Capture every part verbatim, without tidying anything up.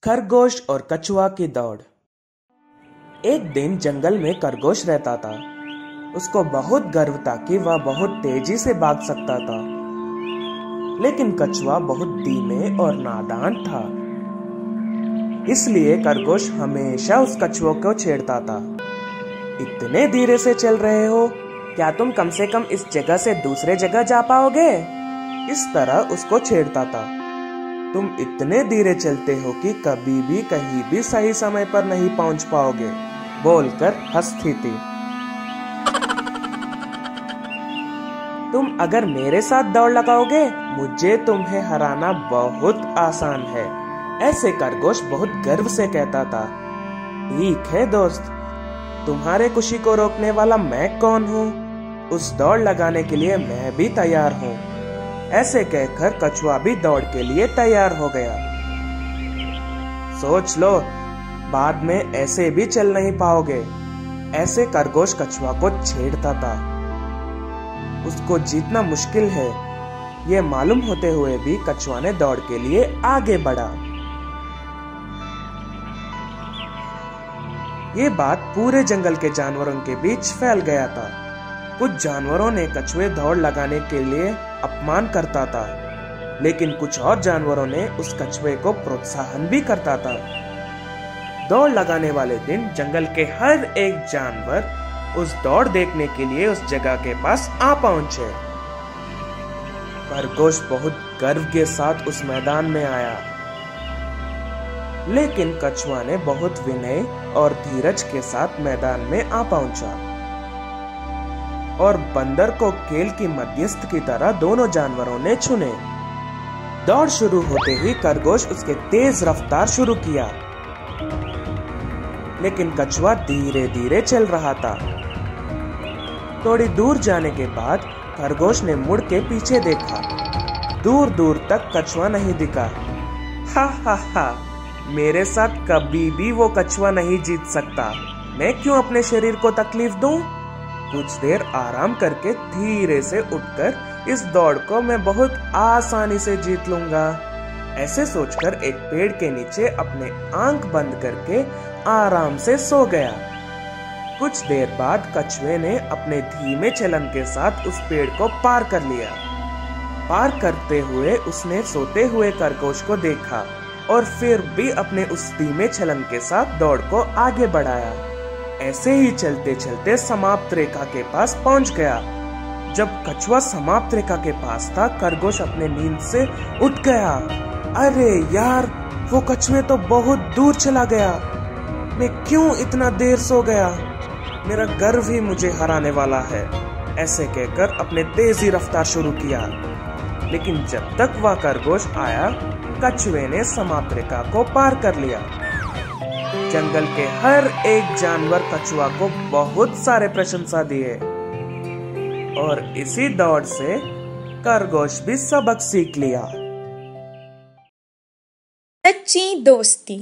खरगोश और कछुआ की दौड़। एक दिन जंगल में खरगोश रहता था। उसको बहुत गर्व था कि वह बहुत तेजी से भाग सकता था, लेकिन कछुआ बहुत धीमे और नादान था। इसलिए खरगोश हमेशा उस कछुआ को छेड़ता था। इतने धीरे से चल रहे हो, क्या तुम कम से कम इस जगह से दूसरे जगह जा पाओगे? इस तरह उसको छेड़ता था। तुम इतने धीरे चलते हो कि कभी भी कहीं भी सही समय पर नहीं पहुंच पाओगे, बोलकर हंसती थी। तुम अगर मेरे साथ दौड़ लगाओगे, मुझे तुम्हें हराना बहुत आसान है, ऐसे खरगोश बहुत गर्व से कहता था। ठीक है दोस्त, तुम्हारे खुशी को रोकने वाला मैं कौन हूँ? उस दौड़ लगाने के लिए मैं भी तैयार हूँ। ऐसे कहकर कछुआ भी दौड़ के लिए तैयार हो गया। सोच लो, बाद में ऐसे भी चल नहीं पाओगे, ऐसे खरगोश कछुआ को छेड़ता था। उसको जीतना मुश्किल है, ये मालूम होते हुए भी कछुआ ने दौड़ के लिए आगे बढ़ा। ये बात पूरे जंगल के जानवरों के बीच फैल गया था। कुछ जानवरों ने कछुए दौड़ लगाने के लिए अपमान करता था, लेकिन कुछ और जानवरों ने उस कछुए को प्रोत्साहन भी करता था। दौड़ लगाने वाले दिन जंगल के हर एक जानवर उस दौड़ देखने के लिए उस जगह के पास आ पहुंचे। खरगोश बहुत गर्व के साथ उस मैदान में आया, लेकिन कछुआ ने बहुत विनय और धीरज के साथ मैदान में आ पहुंचा और बंदर को खेल की मध्यस्थ की तरह दोनों जानवरों ने चुने। दौड़ शुरू होते ही खरगोश उसके तेज रफ्तार शुरू किया, लेकिन कछुआ धीरे धीरे चल रहा था। थोड़ी दूर जाने के बाद खरगोश ने मुड़ के पीछे देखा। दूर दूर तक कछुआ नहीं दिखा। हा हा हा, मेरे साथ कभी भी वो कछुआ नहीं जीत सकता। मैं क्यों अपने शरीर को तकलीफ दूं? कुछ देर आराम करके धीरे से उठकर इस दौड़ को मैं बहुत आसानी से जीत लूंगा। ऐसे सोचकर एक पेड़ के नीचे अपने आंख बंद करके आराम से सो गया। कुछ देर बाद कछुए ने अपने धीमे चलन के साथ उस पेड़ को पार कर लिया। पार करते हुए उसने सोते हुए खरगोश को देखा और फिर भी अपने उस धीमे चलन के साथ दौड़ को आगे बढ़ाया। ऐसे ही चलते चलते समाप्त रेखा के पास पहुंच गया। जब कछुआ समाप्त रेखा के पास था, खरगोश अपने नींद से उठ गया। अरे यार, वो कछुए तो बहुत दूर चला गया। मैं क्यों इतना देर सो गया? मेरा गर्व ही मुझे हराने वाला है, ऐसे कहकर अपने तेजी रफ्तार शुरू किया। लेकिन जब तक वह खरगोश आया, कछुए ने समाप्त रेखा को पार कर लिया। जंगल के हर एक जानवर कछुआ को बहुत सारे प्रशंसा दिए और इसी दौड़ से खरगोश भी सबक सीख लिया। सच्ची दोस्ती।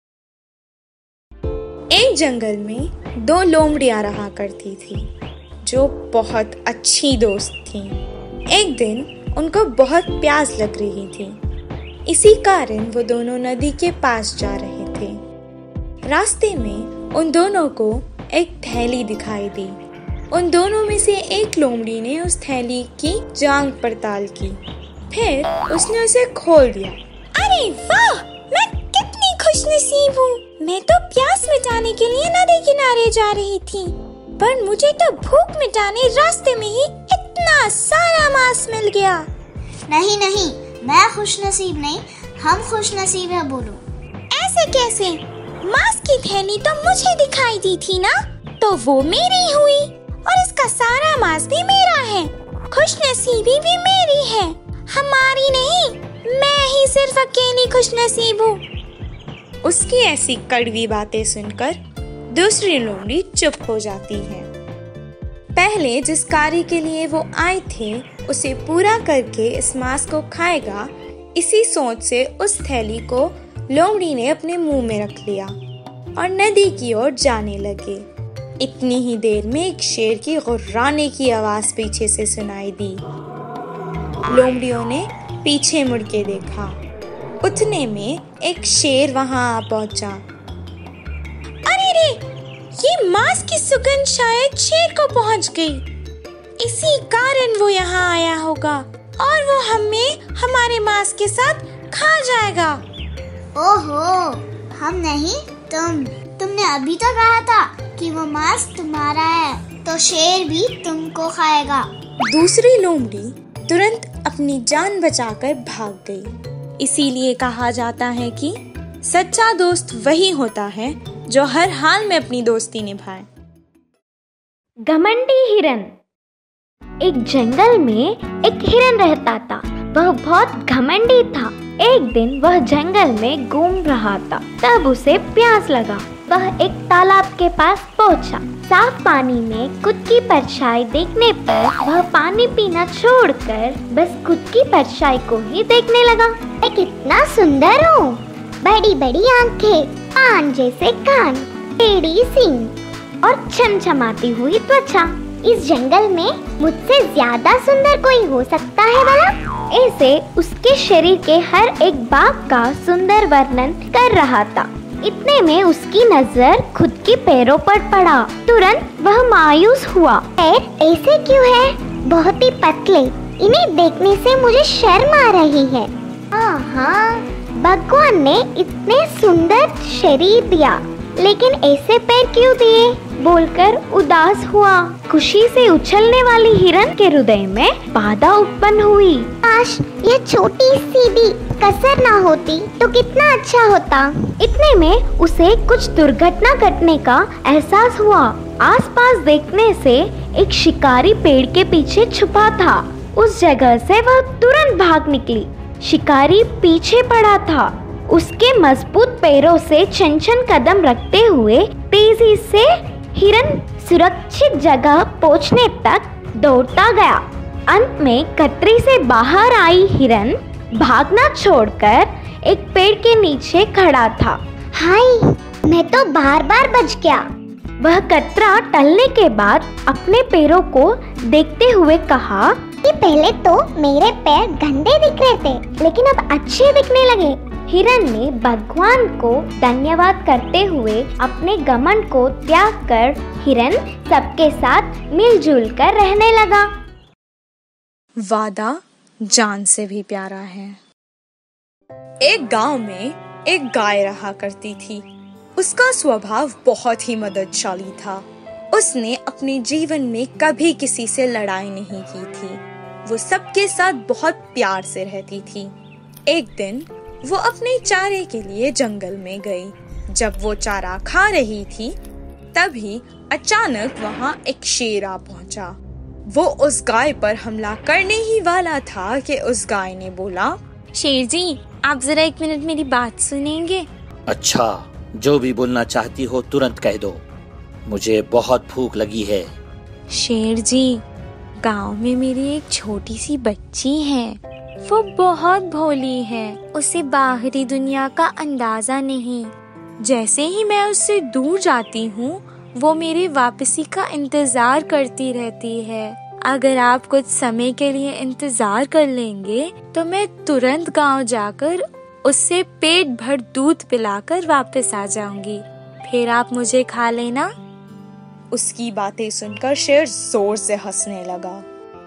एक जंगल में दो लोमड़ियां रहा करती थी, जो बहुत अच्छी दोस्त थीं। एक दिन उनको बहुत प्यास लग रही थी, इसी कारण वो दोनों नदी के पास जा रहे थे। रास्ते में उन दोनों को एक थैली दिखाई दी। उन दोनों में से एक लोमड़ी ने उस थैली की जांच पड़ताल की, फिर उसने उसे खोल दिया। अरे वाह, मैं कितनी खुशनसीब हूँ। मैं तो प्यास मिटाने के लिए नदी किनारे जा रही थी, पर मुझे तो भूख मिटाने रास्ते में ही इतना सारा मांस मिल गया। नहीं नहीं, मैं खुशनसीब नहीं, हम खुशनसीब है। बोलो, ऐसे कैसे? मांस की थैली तो मुझे दिखाई दी थी ना, तो वो मेरी हुई और इसका सारा मांस भी मेरा है। खुशनसीबी भी मेरी है, हमारी नहीं। मैं ही सिर्फ अकेली खुशनसीब हूँ। उसकी ऐसी कड़वी बातें सुनकर दूसरी लोमड़ी चुप हो जाती है। पहले जिस कार्य के लिए वो आए थे, उसे पूरा करके इस मांस को खाएगा, इसी सोच से उस थैली को लोमड़ी ने अपने मुंह में रख लिया और नदी की ओर जाने लगे। इतनी ही देर में एक शेर की गुर्राने की आवाज पीछे से सुनाई दी। लोमड़ियों ने पीछे मुड़ के देखा। उतने में एक शेर वहां आ पहुंचा। अरे रे, ये मांस की सुगंध शायद शेर को पहुंच गई। इसी कारण वो यहाँ आया होगा और वो हमें हमारे मांस के साथ खा जाएगा। ओहो, हम नहीं, तुम तुमने अभी तो कहा था कि वो मांस तुम्हारा है, तो शेर भी तुमको खाएगा। दूसरी लोमड़ी तुरंत अपनी जान बचाकर भाग गई। इसीलिए कहा जाता है कि सच्चा दोस्त वही होता है जो हर हाल में अपनी दोस्ती निभाए। घमंडी हिरन। एक जंगल में एक हिरन रहता था। वह बहुत घमंडी था। एक दिन वह जंगल में घूम रहा था, तब उसे प्यास लगा। वह एक तालाब के पास पहुंचा। साफ पानी में खुद की परछाई देखने पर वह पानी पीना छोड़कर बस खुद की परछाई को ही देखने लगा। मैं कितना सुंदर हूँ, बड़ी बड़ी आंखें, पान जैसे कान, टेढ़ी सींग और चमचमाती हुई त्वचा। इस जंगल में मुझसे ज्यादा सुंदर कोई हो सकता है भला? ऐसे उसके शरीर के हर एक भाग का सुंदर वर्णन कर रहा था। इतने में उसकी नजर खुद के पैरों पर पड़ा। तुरंत वह मायूस हुआ। पैर ऐसे क्यों है? बहुत ही पतले। इन्हें देखने से मुझे शर्म आ रही है। हाँ, भगवान ने इतने सुंदर शरीर दिया, लेकिन ऐसे पैर क्यों दिए? बोलकर उदास हुआ। खुशी से उछलने वाली हिरन के हृदय में बाधा उत्पन्न हुई। काश ये छोटी सी भी कसर ना होती तो कितना अच्छा होता। इतने में उसे कुछ दुर्घटना घटने का एहसास हुआ। आसपास देखने से एक शिकारी पेड़ के पीछे छुपा था। उस जगह से वह तुरंत भाग निकली। शिकारी पीछे पड़ा था। उसके मजबूत पैरों से चंचल कदम रखते हुए तेजी से हिरन सुरक्षित जगह पहुंचने तक दौड़ता गया। अंत में कतरी से बाहर आई हिरन भागना छोड़कर एक पेड़ के नीचे खड़ा था। हाय, मैं तो बार बार बच गया। वह कतरा टलने के बाद अपने पैरों को देखते हुए कहा कि पहले तो मेरे पैर गंदे दिख रहे थे, लेकिन अब अच्छे दिखने लगे। हिरन ने भगवान को धन्यवाद करते हुए अपने घमंड को त्याग कर हिरन सबके साथ मिलजुल कर रहने लगा। वादा जान से भी प्यारा है। एक गांव में एक गाय रहा करती थी। उसका स्वभाव बहुत ही मददशाली था। उसने अपने जीवन में कभी किसी से लड़ाई नहीं की थी। वो सबके साथ बहुत प्यार से रहती थी। एक दिन वो अपने चारे के लिए जंगल में गई। जब वो चारा खा रही थी, तभी अचानक वहाँ एक शेर आ पहुँचा। वो उस गाय पर हमला करने ही वाला था कि उस गाय ने बोला, शेर जी, आप जरा एक मिनट मेरी बात सुनेंगे? अच्छा, जो भी बोलना चाहती हो तुरंत कह दो, मुझे बहुत भूख लगी है। शेर जी, गांव में मेरी एक छोटी सी बच्ची है। वो बहुत भोली है। उसे बाहरी दुनिया का अंदाजा नहीं। जैसे ही मैं उससे दूर जाती हूँ, वो मेरी वापसी का इंतजार करती रहती है। अगर आप कुछ समय के लिए इंतजार कर लेंगे तो मैं तुरंत गांव जाकर उससे पेट भर दूध पिलाकर वापस आ जाऊंगी। फिर आप मुझे खा लेना। उसकी बातें सुनकर शेर जोर से हंसने लगा।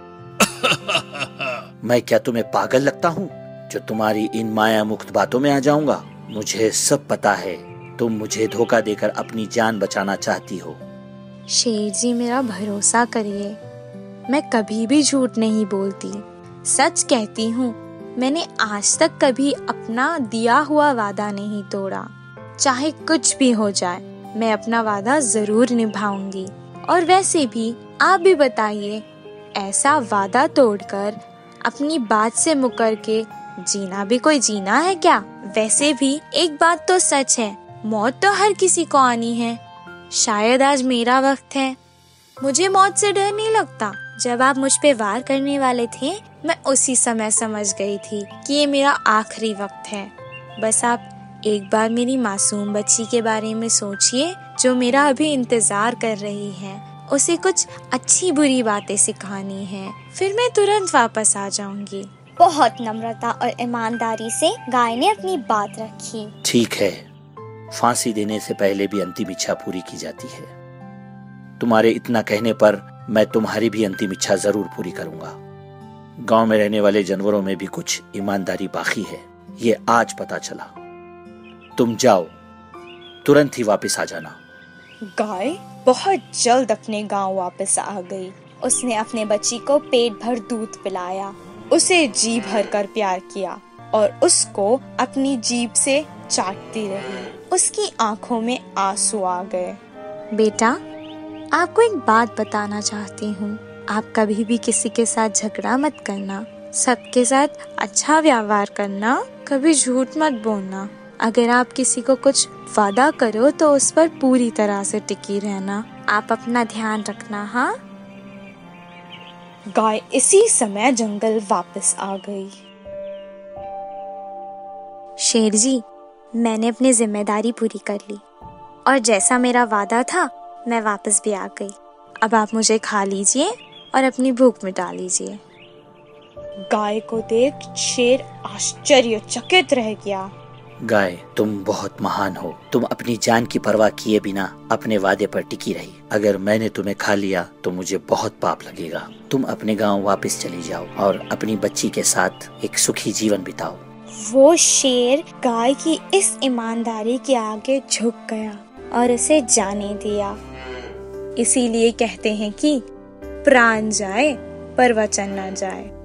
मैं क्या तुम्हें पागल लगता हूँ जो तुम्हारी इन माया मुक्त बातों में आ जाऊंगा? मुझे सब पता है, तुम मुझे धोखा देकर अपनी जान बचाना चाहती हो। शेर जी, मेरा भरोसा करिए, मैं कभी भी झूठ नहीं बोलती, सच कहती हूँ। मैंने आज तक कभी अपना दिया हुआ वादा नहीं तोड़ा। चाहे कुछ भी हो जाए, मैं अपना वादा जरूर निभाऊंगी। और वैसे भी आप भी बताइए, ऐसा वादा तोड़कर अपनी बात से मुकर के जीना भी कोई जीना है क्या? वैसे भी एक बात तो सच है, मौत तो हर किसी को आनी है। शायद आज मेरा वक्त है। मुझे मौत से डर नहीं लगता। जब आप मुझ पे वार करने वाले थे, मैं उसी समय समझ गई थी कि ये मेरा आखिरी वक्त है। बस आप एक बार मेरी मासूम बच्ची के बारे में सोचिए जो मेरा अभी इंतजार कर रही है। उसे कुछ अच्छी बुरी बातें सिखानी है, फिर मैं तुरंत वापस आ जाऊंगी। बहुत नम्रता और ईमानदारी से गाय ने अपनी बात रखी। ठीक है, फांसी देने से पहले भी अंतिम इच्छा पूरी की जाती है। तुम्हारे इतना कहने पर मैं तुम्हारी भी अंतिम इच्छा जरूर पूरी करूंगा। गांव में रहने वाले जानवरों में भी कुछ ईमानदारी बाकी है, ये आज पता चला। तुम जाओ, तुरंत ही वापस आ जाना। गाय बहुत जल्द अपने गांव वापस आ गई। उसने अपने बच्ची को पेट भर दूध पिलाया, उसे जी भर कर प्यार किया और उसको अपनी जीभ से चाटती रही। उसकी आंखों में आंसू आ गए। बेटा, आपको एक बात बताना चाहती हूँ। आप कभी भी किसी के साथ झगड़ा मत करना, सबके साथ अच्छा व्यवहार करना, कभी झूठ मत बोलना। अगर आप किसी को कुछ वादा करो तो उस पर पूरी तरह से टिकी रहना। आप अपना ध्यान रखना। हाँ। गाय इसी समय जंगल वापस आ गई। शेर जी, मैंने अपनी जिम्मेदारी पूरी कर ली और जैसा मेरा वादा था मैं वापस भी आ गई। अब आप मुझे खा लीजिए और अपनी भूख मिटा लीजिए। गाय को देख शेर आश्चर्यचकित रह गया। गाय, तुम बहुत महान हो। तुम अपनी जान की परवाह किए बिना अपने वादे पर टिकी रही। अगर मैंने तुम्हें खा लिया तो मुझे बहुत पाप लगेगा। तुम अपने गांव वापस चली जाओ और अपनी बच्ची के साथ एक सुखी जीवन बिताओ। वो शेर गाय की इस ईमानदारी के आगे झुक गया और उसे जाने दिया। इसीलिए कहते हैं कि प्राण जाए पर वचन न जाए।